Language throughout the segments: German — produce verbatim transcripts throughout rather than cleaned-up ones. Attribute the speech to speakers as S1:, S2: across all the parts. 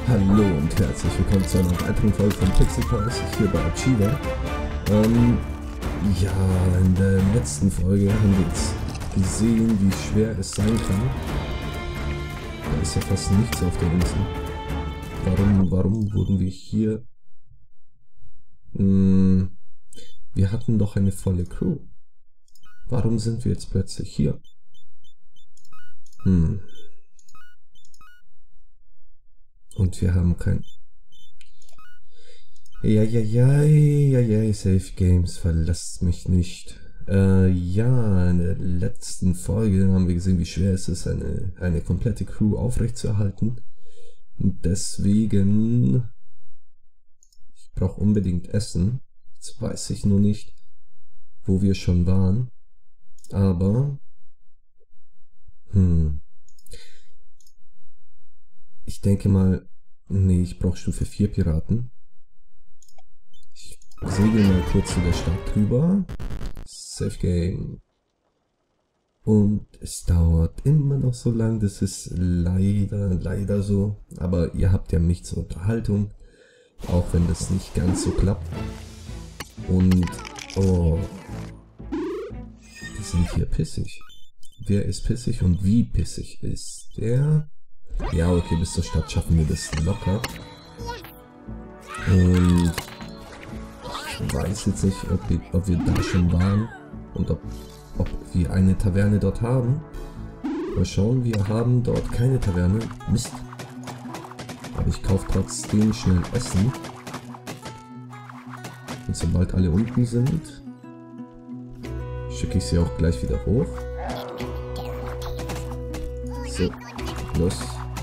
S1: Hallo und herzlich willkommen zu einer weiteren Folge von Pixel Price hier bei Achiever. Ähm, ja, in der letzten Folge haben wir jetzt gesehen, wie schwer es sein kann. Da ist ja fast nichts auf der Insel. Warum, warum wurden wir hier? Hm, wir hatten doch eine volle Crew. Warum sind wir jetzt plötzlich hier? Hm. Und wir haben kein... Ja, ja, ja, ja, ja, Safe Games, verlasst mich nicht. Äh, ja, in der letzten Folge haben wir gesehen, wie schwer es ist, eine, eine komplette Crew aufrechtzuerhalten. Und deswegen... Ich brauche unbedingt Essen. Jetzt weiß ich nur nicht, wo wir schon waren. Aber... Hm... Ich denke mal... Nee, ich brauche Stufe vier Piraten. Ich segel mal kurz zu der Stadt drüber. Safe Game. Und es dauert immer noch so lang. Das ist leider, leider so. Aber ihr habt ja mich zur Unterhaltung. Auch wenn das nicht ganz so klappt. Und... Oh... Die sind hier pissig. Wer ist pissig und wie pissig ist der? Ja, okay, bis zur Stadt schaffen wir das locker. Und... Ich weiß jetzt nicht, ob wir, ob wir da schon waren und ob, ob wir eine Taverne dort haben. Mal schauen, wir haben dort keine Taverne. Mist. Aber ich kaufe trotzdem schnell Essen. Und sobald alle unten sind, schicke ich sie auch gleich wieder hoch. So, los.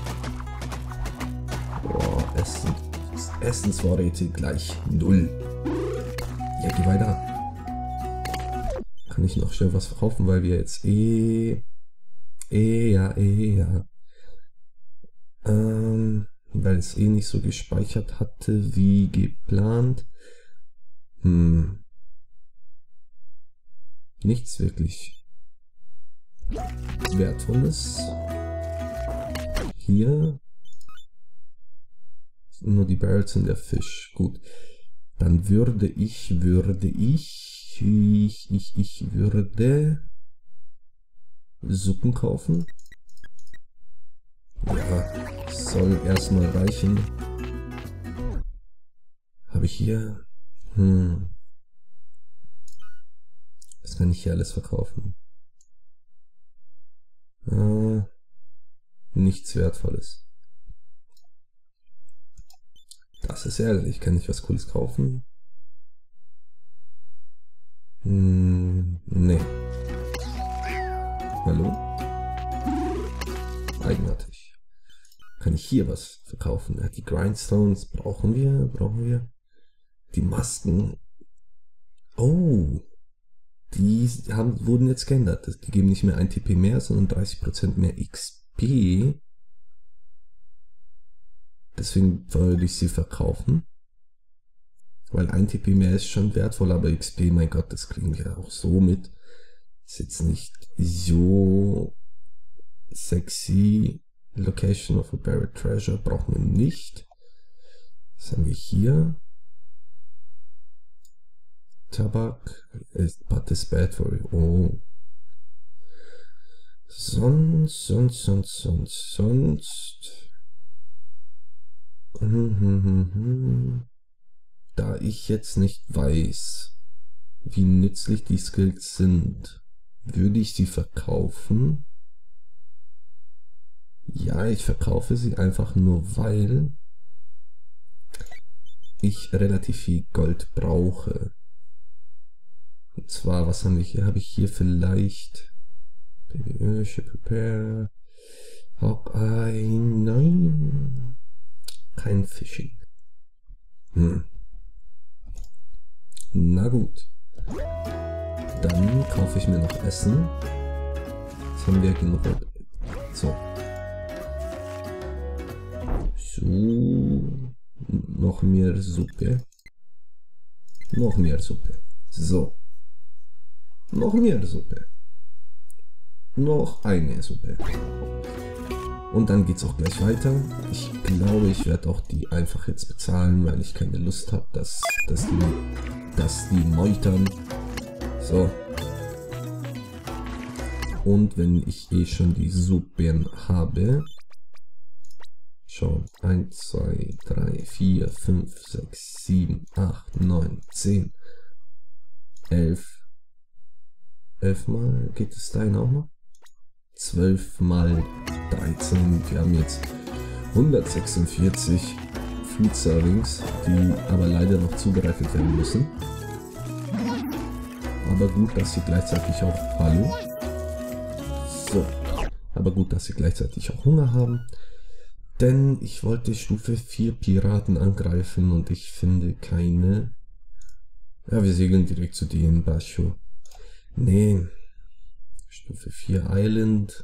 S1: Boah, Essen. Essensvorräte gleich null. Ja, geh weiter. Kann ich noch schnell was verkaufen, weil wir jetzt eh... Eh, ja, eh, ja. Ähm, weil es eh nicht so gespeichert hatte, wie geplant. Hm. Nichts wirklich Wertvolles. Hier. Nur die Barrels und der Fisch. Gut. Dann würde ich, würde ich, ich, ich, ich würde Suppen kaufen. Ja, soll erstmal reichen. Habe ich hier, hm, was kann ich hier alles verkaufen? Äh, nichts Wertvolles. Das ist ärgerlich. Kann ich was Cooles kaufen? Hm, nee. Hallo? Eigenartig. Kann ich hier was verkaufen? Ja, die Grindstones brauchen wir, brauchen wir. Die Masken. Oh. Die haben, wurden jetzt geändert. Die geben nicht mehr ein T P mehr, sondern dreißig Prozent mehr X P. Deswegen würde ich sie verkaufen. Weil ein T P mehr ist schon wertvoll, aber X P, mein Gott, das kriegen wir auch so mit. Ist jetzt nicht so sexy. Location of a buried treasure brauchen wir nicht. Was haben wir hier? Tabak. But is bad for you. Oh. Sonst, sonst, sonst, sonst, sonst. Da ich jetzt nicht weiß, wie nützlich die Skills sind, würde ich sie verkaufen. Ja, ich verkaufe sie einfach nur, weil ich relativ viel Gold brauche. Und zwar, was haben wir hier? Habe ich hier vielleicht Prepare Hawkeye? Nein. Kein Fishing. Hm. Na gut. Dann kaufe ich mir noch Essen. Jetzt haben wir genug. So. So. Noch mehr Suppe. Noch mehr Suppe. So. Noch mehr Suppe. Noch eine Suppe. Und dann geht's auch gleich weiter. Ich glaube, ich werde auch die einfach jetzt bezahlen, weil ich keine Lust habe, dass, dass, die, dass die meutern. So. Und wenn ich eh schon die Suppen habe. Schau. eins, zwei, drei, vier, fünf, sechs, sieben, acht, neun, zehn, elf. elf Mal geht es dahin auch noch? zwölf mal dreizehn. Wir haben jetzt hundertsechsundvierzig Food Servings, die aber leider noch zubereitet werden müssen. Aber gut, dass sie gleichzeitig auch... Hallo? So. Aber gut, dass sie gleichzeitig auch Hunger haben. Denn ich wollte Stufe vier Piraten angreifen und ich finde keine... Ja, wir segeln direkt zu denen, Basho. Nee. Stufe vier Island.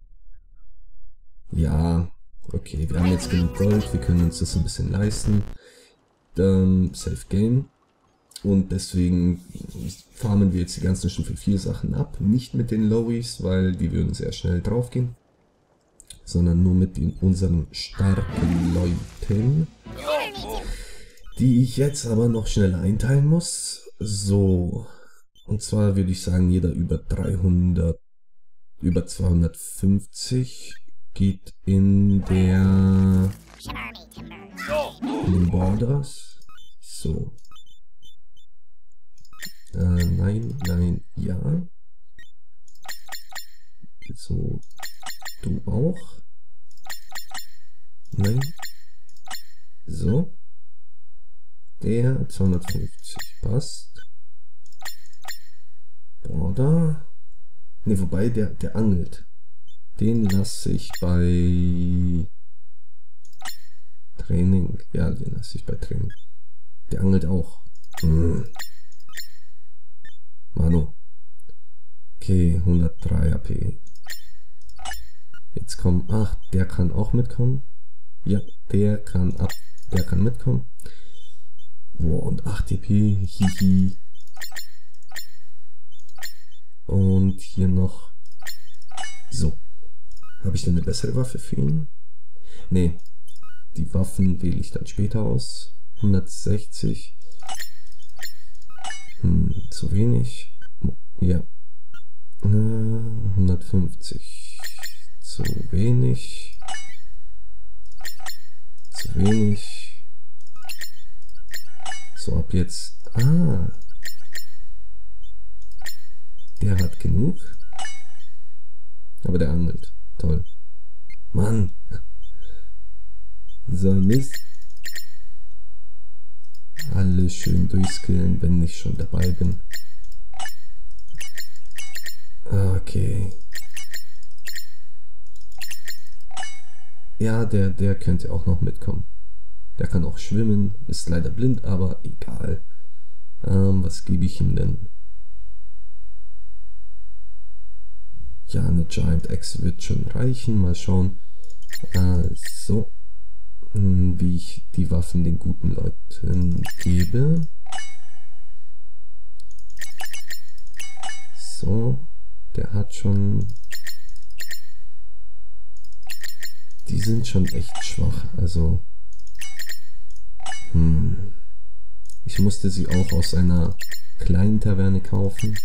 S1: Ja, okay, wir haben jetzt genug Gold, wir können uns das ein bisschen leisten. Dann Safe Game. Und deswegen farmen wir jetzt die ganzen Stufe vier Sachen ab. Nicht mit den Lowies, weil die würden sehr schnell drauf gehen. Sondern nur mit den, unseren starken Leuten. Die ich jetzt aber noch schneller einteilen muss. So. Und zwar würde ich sagen, jeder über dreihundert, über zweihundertfünfzig geht in der, in den Borders. So. Äh, nein, nein, ja. So. Du auch. Nein. So. Der zweihundertfünfzig passt. Border. Ne, wobei der, der angelt. Den lasse ich bei Training. Ja, den lasse ich bei Training. Der angelt auch. Hm. Manu. Okay, hundertdrei A P. Jetzt kommt. Ach, der kann auch mitkommen. Ja, der kann ab. Der kann mitkommen. Boah, und acht D P. Hihi. Und hier noch. So. Habe ich denn eine bessere Waffe für ihn? Ne. Die Waffen wähle ich dann später aus. hundertsechzig. Hm, zu wenig. Ja. Äh, hundertfünfzig. Zu wenig. Zu wenig. So, ab jetzt. Ah. Der hat genug. Aber der angelt. Toll. Mann. So, Mist. Alle schön durchskillen, wenn ich schon dabei bin. Okay. Ja, der, der könnte auch noch mitkommen. Der kann auch schwimmen. Ist leider blind, aber egal. Ähm, was gebe ich ihm denn? Ja, eine Giant Axe wird schon reichen. Mal schauen. Äh, so. Wie ich die Waffen den guten Leuten gebe. So. Der hat schon... Die sind schon echt schwach. Also... Hm. Ich musste sie auch aus einer kleinen Taverne kaufen.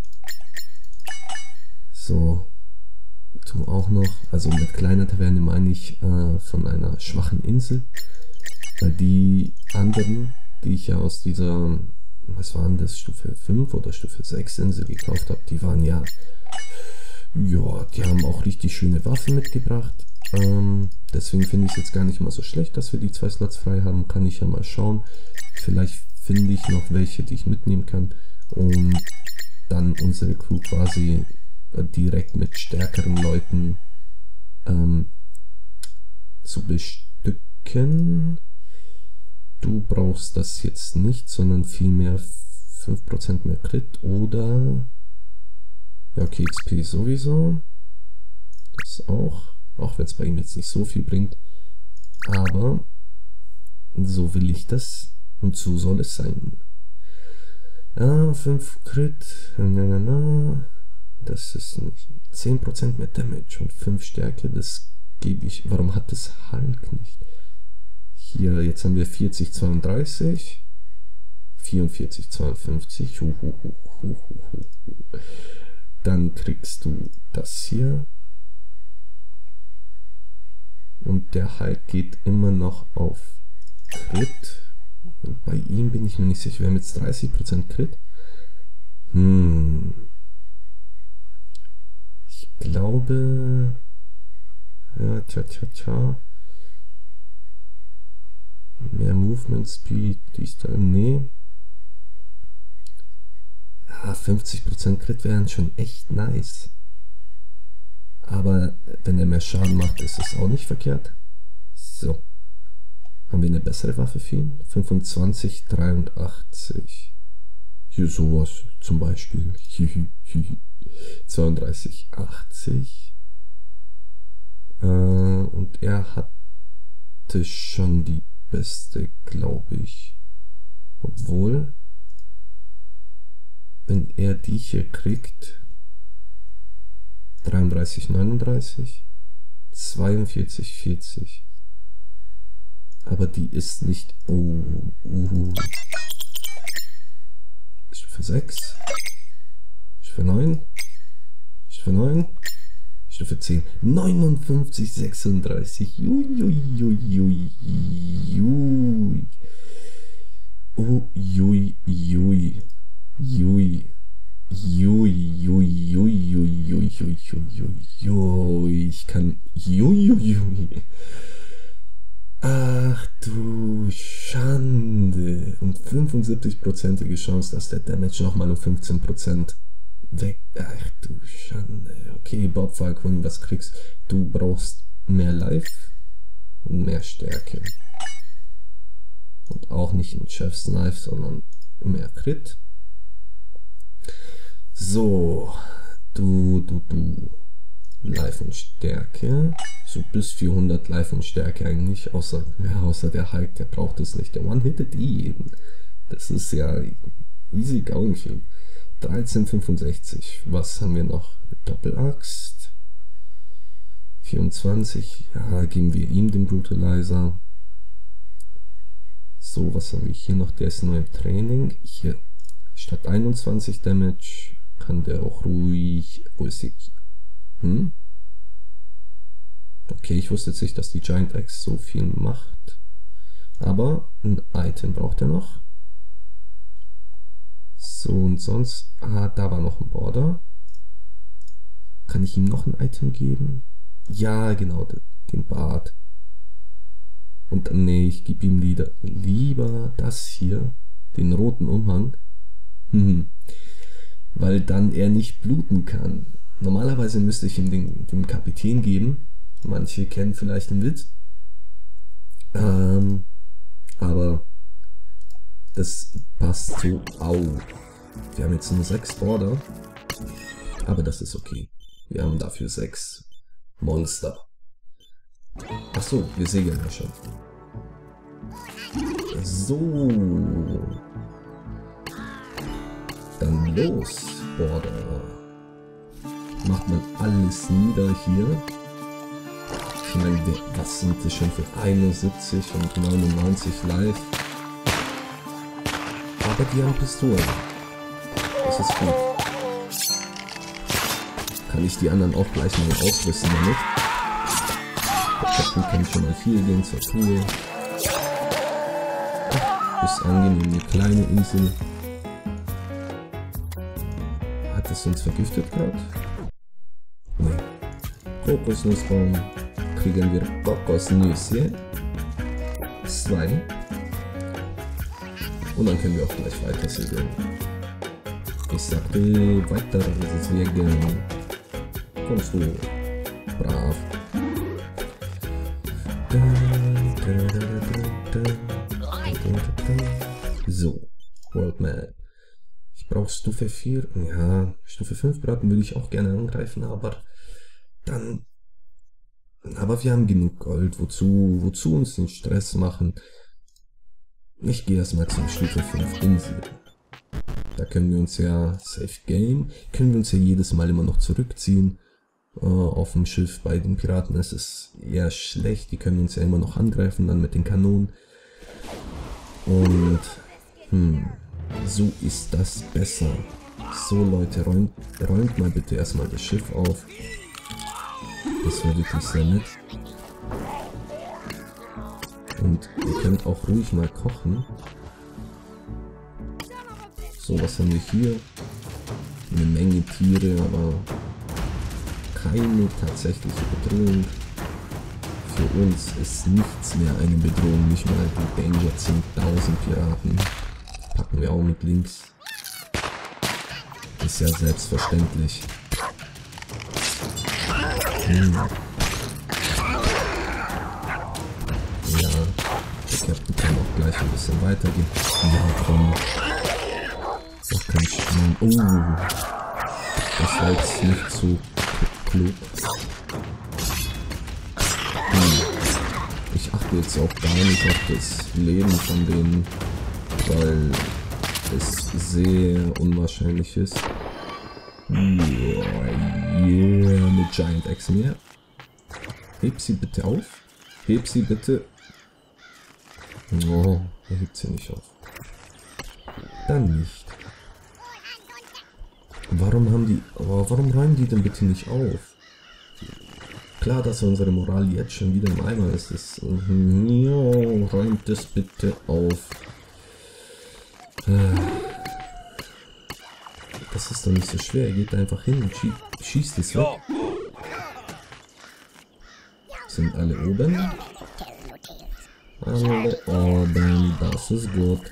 S1: So, tu auch noch, also mit kleiner Taverne meine ich äh, von einer schwachen Insel, weil die anderen, die ich ja aus dieser, was waren das, Stufe fünf oder Stufe sechs Insel gekauft habe, die waren ja, ja, die haben auch richtig schöne Waffen mitgebracht. Ähm, deswegen finde ich es jetzt gar nicht mal so schlecht, dass wir die zwei Slots frei haben, kann ich ja mal schauen. Vielleicht finde ich noch welche, die ich mitnehmen kann und dann unsere Crew quasi direkt mit stärkeren Leuten ähm, zu bestücken. Du brauchst das jetzt nicht, sondern vielmehr fünf Prozent mehr Crit oder ja, okay, X P sowieso. Das auch, auch wenn es bei ihm jetzt nicht so viel bringt. Aber so will ich das und so soll es sein. Ja, fünf Crit. Na, na, na. Das ist nicht zehn Prozent mehr Damage und fünf Stärke, das gebe ich... Warum hat das Hulk nicht? Hier, jetzt haben wir vierzig zweiunddreißig. vierundvierzig zweiundfünfzig. Hu, hu, hu, hu, hu, hu. Dann kriegst du das hier. Und der Hulk geht immer noch auf Crit. Und bei ihm bin ich mir nicht sicher. Wir haben jetzt dreißig Prozent Crit. Hm. Ich glaube... Ja, tja, tja, tja. Mehr Movement Speed. Dies da. Nee. Ja, fünfzig Prozent Crit wären schon echt nice. Aber wenn er mehr Schaden macht, ist es auch nicht verkehrt. So. Haben wir eine bessere Waffe für ihn? fünfundzwanzig dreiundachtzig. Hier sowas zum Beispiel. zweiunddreißig achtzig. Äh, und er hatte schon die beste, glaube ich. Obwohl, wenn er die hier kriegt, dreiunddreißig neununddreißig, zweiundvierzig vierzig. Aber die ist nicht... Oh, uh. Stufe sechs. Stufe neun. Stufe neun. Stufe zehn. neunundfünfzig sechsunddreißig. Jui, jui, jui, jui, jui. Oh, jui, jui. Jui. Jui, jui, jui, jui, jui, jui, jui, jui. Ich kann... Jui, jui, jui. Ach du Schande. Und fünfundsiebzig-prozentige Chance, dass der Damage nochmal um fünfzehn Prozent weg. Ach du Schande. Okay, Bob Falcon, was kriegst du? Brauchst mehr Life und mehr Stärke. Und auch nicht ein Chef's Knife, sondern mehr Crit. So. Du, du, du. Life und Stärke. So bis vierhundert Life und Stärke eigentlich. Außer, ja, außer der Hulk, der braucht es nicht. Der One-Hitted jeden. Das ist ja easy going kill. dreizehn fünfundsechzig. Was haben wir noch? Doppelaxt. vierundzwanzig. Ja, geben wir ihm den Brutalizer. So, was haben wir hier noch? Der ist nur im Training. Hier. Statt einundzwanzig Damage kann der auch ruhig... Wo ist sie? Hm? Okay, ich wusste jetzt nicht, dass die Giant Axe so viel macht. Aber ein Item braucht er noch. So, und sonst... Ah, da war noch ein Border. Kann ich ihm noch ein Item geben? Ja, genau, den Bart. Und nee, ich gebe ihm lieber, lieber das hier, den roten Umhang. Hm. Weil dann er nicht bluten kann. Normalerweise müsste ich ihm den, den Kapitän geben. Manche kennen vielleicht den Witz. Ähm, aber das passt so auf. Wir haben jetzt nur sechs Border. Aber das ist okay. Wir haben dafür sechs Monster. Achso, wir segeln ja schon. So. Dann los, Border. Macht man alles nieder hier. Ich meine, was sind das schon für einundsiebzig und neunundneunzig live? Aber die haben Pistolen. Das ist gut. Kann ich die anderen auch gleich mal ausrüsten damit. Der Captain kann schon mal viel gehen zur Tour. Ist angenehm, eine kleine Insel. Hat es uns vergiftet gerade? Nee. Kokosnussbaum. Kriegen wir Kokosnüsse. Zwei. Und dann können wir auch gleich weiter segeln. Ich sagte weiter segeln. Kommst du? Brav. So. World Map. Ich brauche Stufe vier. Ja, Stufe fünf Braten würde ich auch gerne angreifen, aber dann... Aber wir haben genug Gold. Wozu, wozu uns den Stress machen? Ich gehe erstmal zum Stufe fünf Insel. Da können wir uns ja Safe Game, können wir uns ja jedes Mal immer noch zurückziehen. äh, auf dem Schiff bei den Piraten ist es eher schlecht. Die können uns ja immer noch angreifen, dann mit den Kanonen. Und hm, so ist das besser. So Leute, räumt, räumt mal bitte erstmal das Schiff auf. Das wäre wirklich sehr nett. Und ihr könnt auch ruhig mal kochen. So, was haben wir hier? Eine Menge Tiere, aber keine tatsächliche Bedrohung. Für uns ist nichts mehr eine Bedrohung, nicht mal die Danger zehntausend Piraten. Packen wir auch mit links. Ist ja selbstverständlich. Hm. Ja, der Captain kann auch gleich ein bisschen weitergehen. Ja, komm. Doch kein Schwein. Oh, das war jetzt nicht so klug. Hm. Ich achte jetzt auch gar nicht auf das Leben von denen, weil es sehr unwahrscheinlich ist. Yeah, yeah, eine Giant Axe mehr. Heb sie bitte auf. Heb sie bitte. Oh, er hebt sie nicht auf. Dann nicht. Warum haben die... Oh, warum räumen die denn bitte nicht auf? Klar, dass unsere Moral jetzt schon wieder im Eimer ist. ist ja, räumt es bitte auf. Das ist doch nicht so schwer. Er geht einfach hin und schie schießt es weg. Sind alle oben? Alle oben. Das ist gut.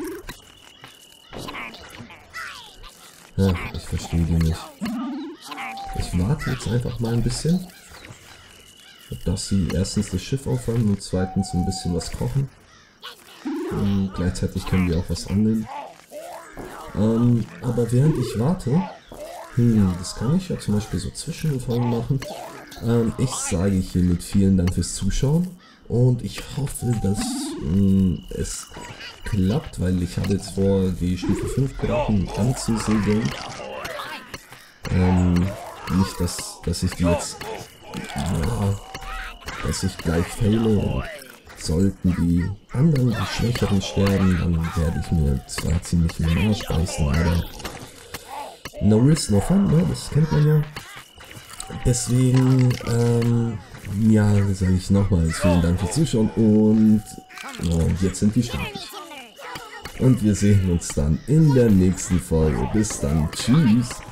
S1: Ja, ich verstehe die nicht. Ich warte jetzt einfach mal ein bisschen, dass sie erstens das Schiff aufräumen und zweitens ein bisschen was kochen. Und gleichzeitig können wir auch was annehmen. Ähm, aber während ich warte, hm, das kann ich ja zum Beispiel so Zwischenfolgen machen. Ähm, ich sage hiermit vielen Dank fürs Zuschauen und ich hoffe, dass mh, es klappt, weil ich habe jetzt vor, die Stufe fünf Piraten anzusegeln. Ähm, nicht, dass, dass ich die jetzt, ja, dass ich gleich fehle und sollten die anderen, die Schwächeren sterben, dann werde ich mir zwar ziemlich in den Arsch beißen, aber no risk, no fun, ne? Das kennt man ja. Deswegen, ähm, ja, sage ich nochmals vielen Dank fürs Zuschauen und oh, jetzt sind die fertig. Und wir sehen uns dann in der nächsten Folge. Bis dann, tschüss.